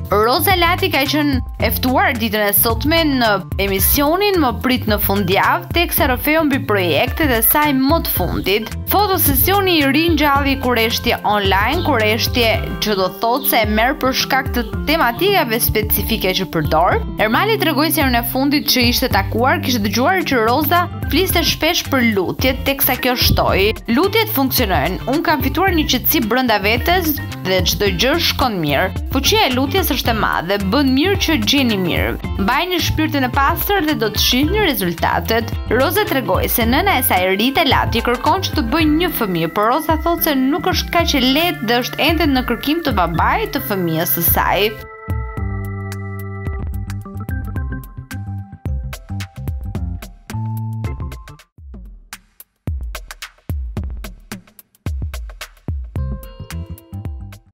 Roza Lati ka qenë e ftuar ditën e sotme në emisionin Më prit në fundjavë, teksa rrëfeu mbi projektet e saj më të fundit. Fotosesioni i ringjalli kurreshtje online, kurreshtje që do thotë se e merr për shkak të tematikave specifike që përdor. Ermali tregoi se herën e fundit që ishte takuar kishte dëgjuar që Roza fliste shpesh për lutjet, teksa kjo shtoi: "Lutjet funksionojnë. Unë kam fituar një qetësi brenda vetes dhe çdo gjë shkon mirë. Fuqia e lutjes është e madhe, bën mirë që gjeni mirë. Mbajini shpirtin e pastër dhe do të shihni rezultatet." Roza tregoi se nëna e saj Rita Lati kërkon që të bëjë një fëmijë, por Roza thotë se nuk është kaq e lehtë dhe është ende në kërkim të babait të fëmijës së saj.